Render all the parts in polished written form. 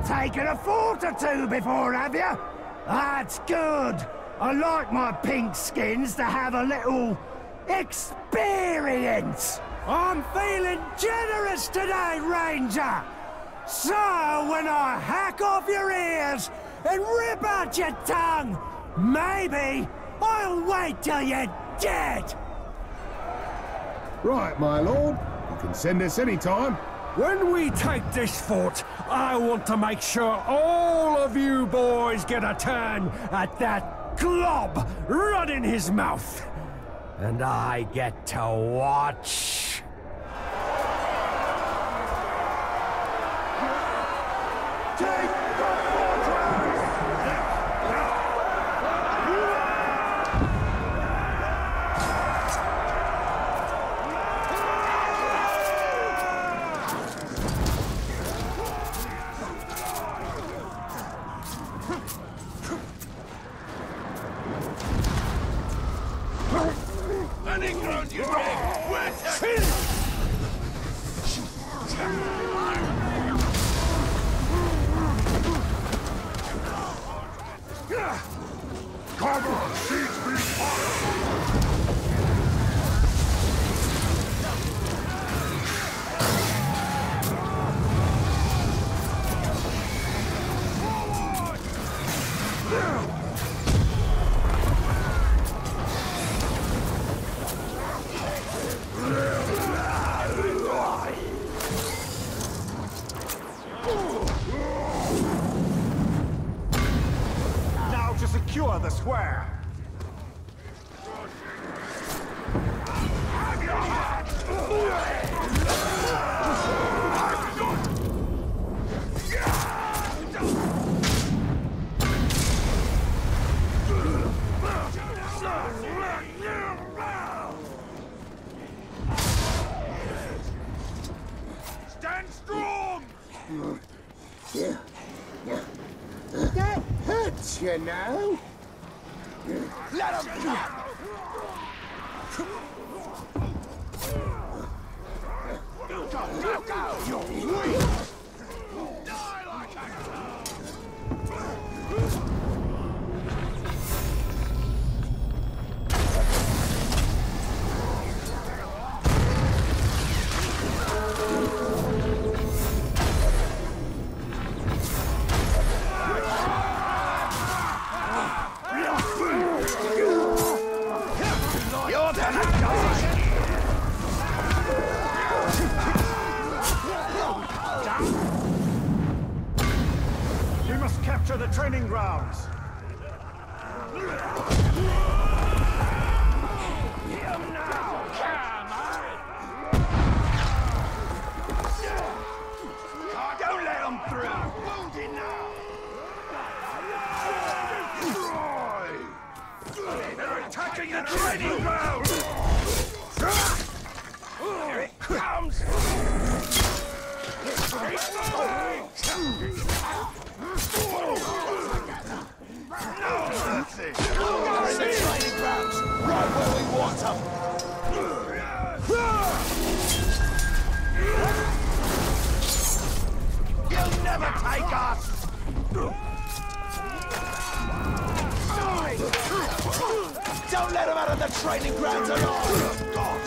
taken a fort or two before, have you? That's good. I like my pink skins to have a little experience. I'm feeling generous today, Ranger. So when I hack off your ears and rip out your tongue, maybe I'll wait till you're dead. Right, my lord. You can send us any time. When we take this fort, I want to make sure all of you boys get a turn at that glob running his mouth. And I get to watch. Secure the square. Stand strong! That hurts, you know. Let him come! Go! You're weak! Die like a... We must capture the training grounds. Don't let them through! Wounded now! They're attacking the training ground! Here it comes! No mercy! Guard the training grounds! Right where we want them! You'll never take us! Don't let them out of the training grounds at all! God!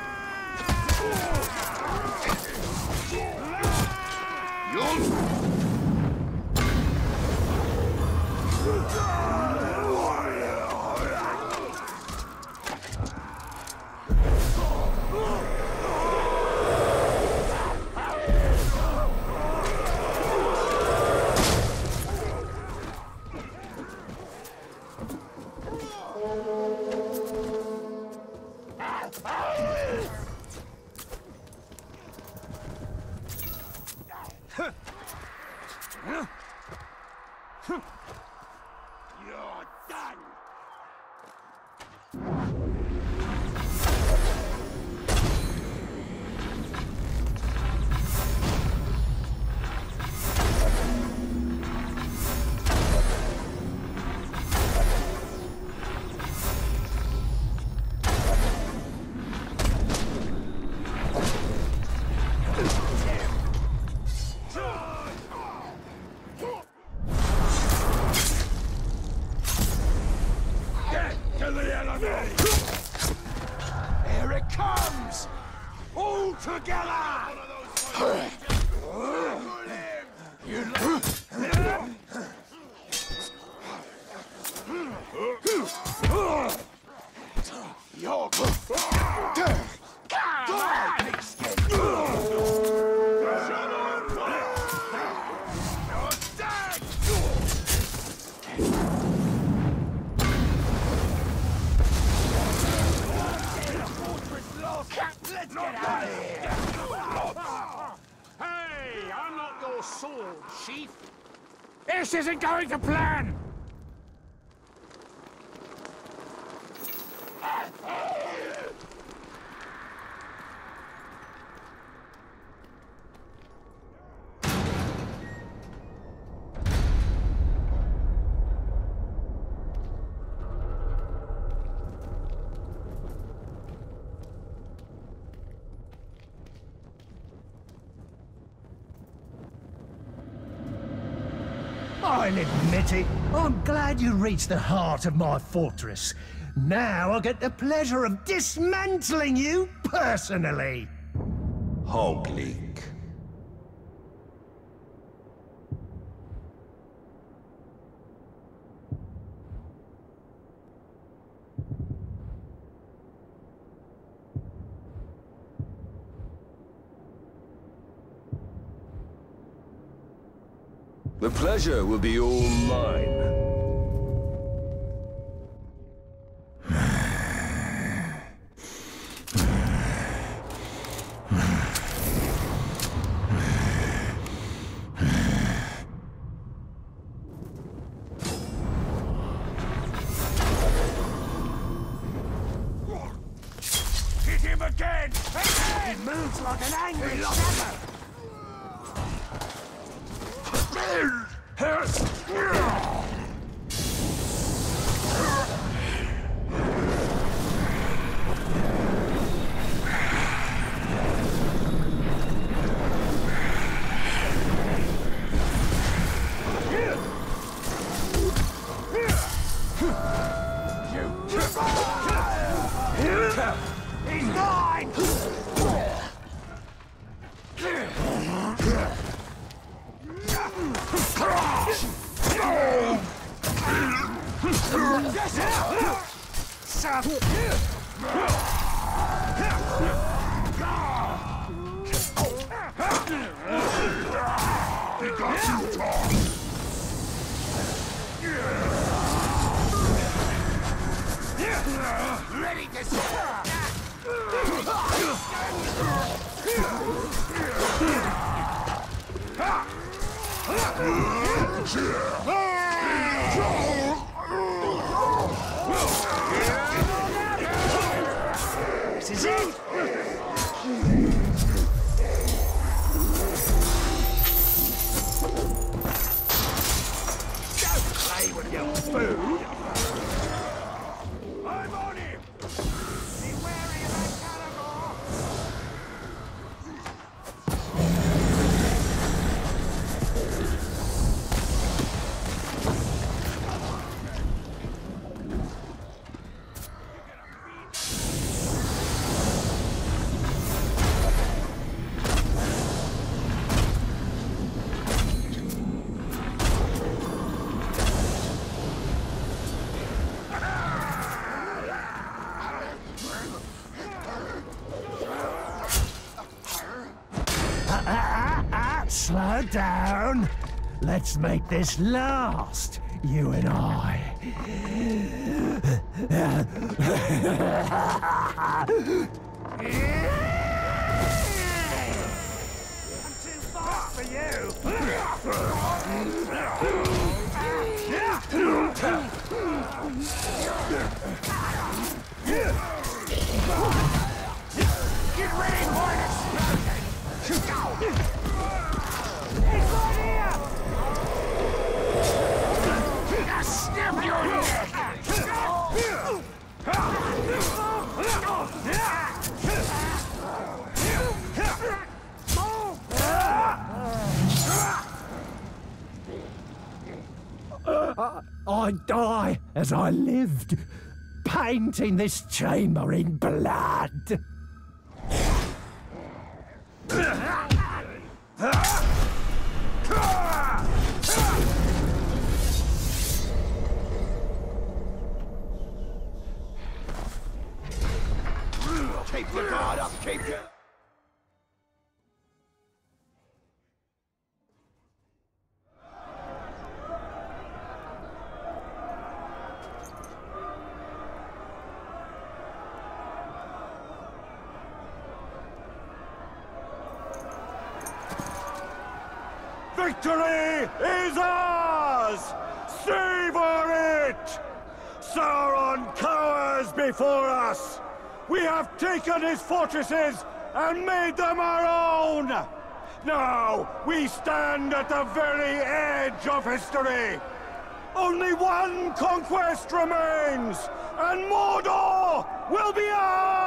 You're done! sword, chief. This isn't going to plan! I'll admit it, I'm glad you reached the heart of my fortress. Now I'll get the pleasure of dismantling you personally. Hogleek. The pleasure will be all mine. Hit him again! He moves like an angry shadow. He's mine! Ready to This is it. Don't play with your food! I'm on him! Be wary of that Gâshgôr! Slow down. Let's make this last, you and I. I'm too fast for you! Get ready for an explosion! He's right here! I'll snap your I'd die as I lived, painting this chamber in blood. keep your guard up, keep your... Victory is ours! Savor it! Sauron cowers before us! We have taken his fortresses and made them our own! Now, we stand at the very edge of history! Only one conquest remains, and Mordor will be ours!